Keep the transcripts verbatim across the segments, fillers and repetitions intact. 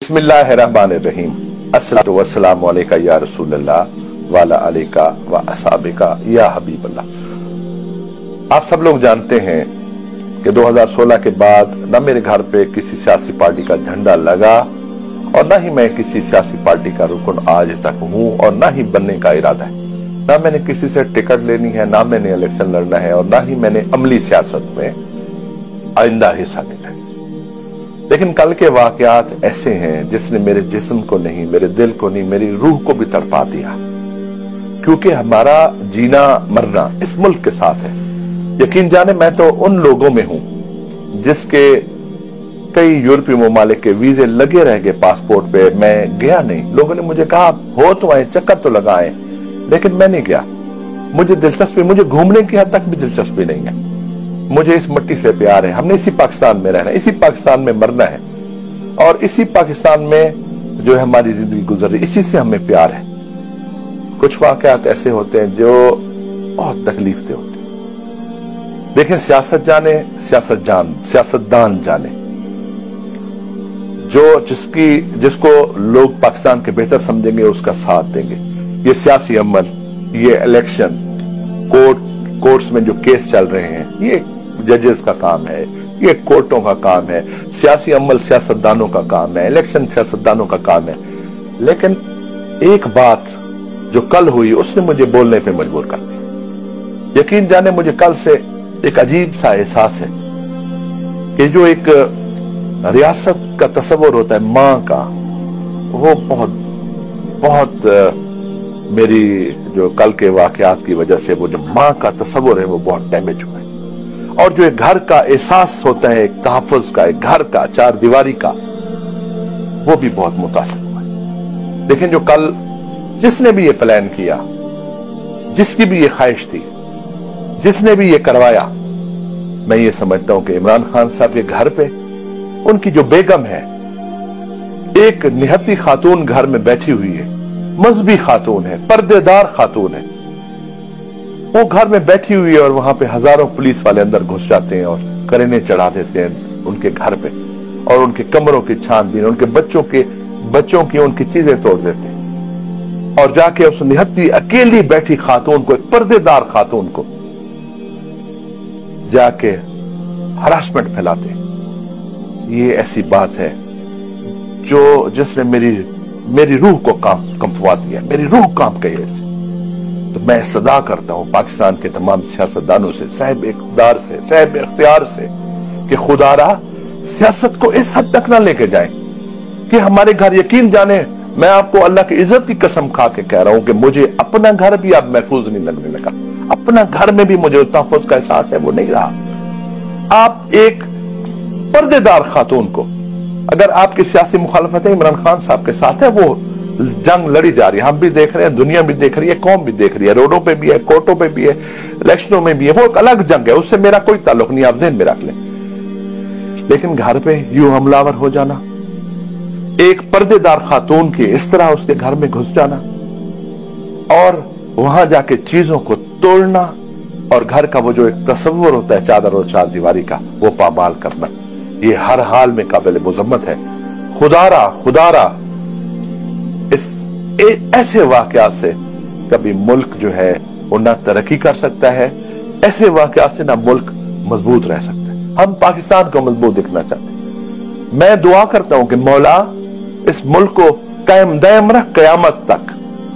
बिस्मिल्लाहिर्रहमानिर्रहीम। अस्सलातु वस्सलामु अलैका या रसूलल्लाह वाला अलैका व असहाबिका या हबीबल्लाह। आप सब लोग जानते हैं कि दो हज़ार सोलह के बाद न मेरे घर पे किसी सियासी पार्टी का झंडा लगा और न ही मैं किसी सियासी पार्टी का रुकन आज तक हूं और न ही बनने का इरादा है। ना मैंने किसी से टिकट लेनी है, ना मैंने इलेक्शन लड़ना है और ना ही मैंने अमली सियासत में आइंदा हिस्सा लेना है। लेकिन कल के वाकयात ऐसे हैं जिसने मेरे जिस्म को नहीं, मेरे दिल को नहीं, मेरी रूह को भी तड़पा दिया, क्योंकि हमारा जीना मरना इस मुल्क के साथ है। यकीन जाने मैं तो उन लोगों में हूं जिसके कई यूरोपीय ममालिक के वीजे लगे रह गए पासपोर्ट पे, मैं गया नहीं। लोगों ने मुझे कहा हो तो आए, चक्कर तो लगाए, लेकिन मैं नहीं गया। मुझे दिलचस्पी, मुझे घूमने की हद तक भी दिलचस्पी नहीं है। मुझे इस मिट्टी से प्यार है। हमने इसी पाकिस्तान में रहना है, इसी पाकिस्तान में मरना है और इसी पाकिस्तान में जो है हमारी जिंदगी गुजर रही, इसी से हमें प्यार है। कुछ वाकयात ऐसे होते हैं जो बहुत तकलीफ दे होते हैं। देखें, सियासत जाने, सियासत जान, सियासतदान जाने, जो जिसकी जिसको लोग पाकिस्तान के बेहतर समझेंगे उसका साथ देंगे। ये सियासी अमल, ये इलेक्शन, कोर्ट कोर्ट्स में जो केस चल रहे हैं, ये जजेस का काम है, ये कोर्टों का काम है। सियासी अमल सियासतदानों का काम है, इलेक्शन सियासतदानों का काम है। लेकिन एक बात जो कल हुई उसने मुझे बोलने पे मजबूर कर दिया। यकीन जाने मुझे कल से एक अजीब सा एहसास है कि जो एक रियासत का तस्वर होता है मां का, वो बहुत बहुत मेरी जो कल के वाकयात की वजह से वो जो मां का तस्वर है वो बहुत डैमेज हुआ है। और जो एक घर का एहसास होता है, एक तहफ़्फ़ुज़ का, एक घर का, चार दीवारी का, वो भी बहुत मुतासिर हुआ है। लेकिन जो कल जिसने भी ये प्लान किया, जिसकी भी ये ख्वाहिश थी, जिसने भी ये करवाया, मैं ये समझता हूं कि इमरान खान साहब के घर पे उनकी जो बेगम है, एक निहत्ती खातून घर में बैठी हुई है, मजहबी खातून है, पर्देदार खातून है, वो घर में बैठी हुई है और वहां पे हजारों पुलिस वाले अंदर घुस जाते हैं और करेने चढ़ा देते हैं उनके घर पे और उनके कमरों की छानबीन, उनके बच्चों के बच्चों की उनकी चीजें तोड़ देते हैं और जाके उस निहत्ती अकेली बैठी खातून को, एक पर्देदार खातून को जाके हरासमेंट फैलाते हैं। ये ऐसी बात है जो जिसने मेरी मेरी रूह को काम कंपवा दिया, मेरी रूह काम गई ऐसे। तो मैं सदा करता हूं पाकिस्तान के तमाम सियासतदानों से, साहिब इख्तियार से, साहिब इख्तियार से, कि खुदारा सियासत को इस हद तक ना लेके जाए कि हमारे घर, यकीन जाने मैं आपको अल्लाह की इज्जत की कसम खा के कह रहा हूं कि मुझे अपना घर भी अब महफूज नहीं लगने लगा। अपना घर में भी मुझे तहफ़्फ़ुज़ का एहसास है, वो नहीं रहा। आप एक पर्देदार खातून को, अगर आपकी सियासी मुखालफत इमरान खान साहब के साथ है, वो जंग लड़ी जा रही है, हम भी देख रहे हैं, दुनिया भी देख रही है, कौम भी देख रही है, रोडों पे भी है, कोर्टों पे भी है, इलेक्शनों में भी है, वो एक अलग जंग है, उससे मेरा कोई ताल्लुक नहीं, आप ज़हन में रख लें। लेकिन घर पे यूं हमलावर हो जाना, एक पर्देदार खातून के इस तरह उसके घर में घुस जाना और वहां जाके चीजों को तोड़ना और घर का वो जो एक तस्वर होता है चादर और चार दीवारी का, वो पामाल करना, ये हर हाल में काबिल मुज़म्मत है। खुदारा खुदारा इस ए, ऐसे वाकयात से कभी मुल्क जो है वो ना तरक्की कर सकता है, ऐसे वाकयात से ना मुल्क मजबूत रह सकता है। हम पाकिस्तान को मजबूत दिखना चाहते हैं। मैं दुआ करता हूं कि मौला इस मुल्क को कायम दायम रख क़यामत तक।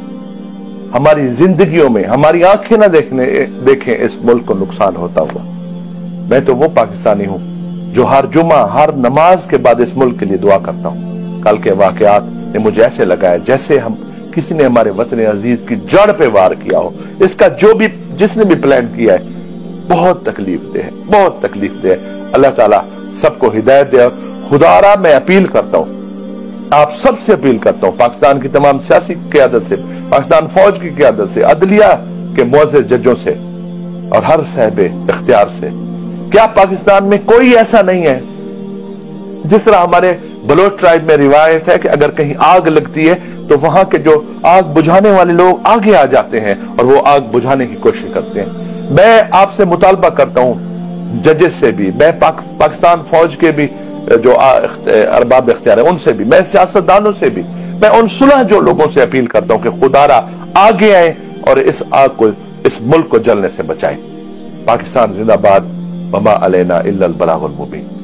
हमारी जिंदगियों में हमारी आंखें ना देखने देखें इस मुल्क को नुकसान होता हुआ। मैं तो वो पाकिस्तानी हूं जो हर जुमा, हर नमाज के बाद इस मुल्क के लिए दुआ करता हूं। कल के वाकयात ने मुझे ऐसे लगा है जैसे हम किसी ने हमारे वतन अजीज की जड़ पे वार किया हो। इसका जो भी जिसने भी प्लान किया है बहुत तकलीफ दे है, बहुत तकलीफ दे है। अल्लाह ताला सबको हिदायत दे। खुदारा मैं अपील करता हूं, आप सबसे अपील करता हूं, पाकिस्तान की तमाम सियासी क़यादत से, पाकिस्तान फौज की क़यादत से, अदलिया के मुअज़्ज़िज़ जजों से और हर साहिब इख्तियार से, क्या पाकिस्तान में कोई ऐसा नहीं है जिस तरह हमारे बलोच ट्राइब में रिवायत है कि अगर कहीं आग लगती है तो वहां के जो आग बुझाने वाले लोग आगे आ जाते हैं और वो आग बुझाने की कोशिश करते हैं। मैं आपसे मुतालबा करता हूं जजेस से भी, मैं पाक, पाकिस्तान फौज के भी جو ارباب اختیار ہیں ان سے بھی، میں سیاستدانوں سے بھی، میں ان صلح جو لوگوں سے اپیل کرتا ہوں کہ خدا را آگے آئیں اور اس آگ کو، اس ملک کو جلنے سے بچائیں۔ پاکستان زندہ باد، وما علینا الا البلاغ المبین۔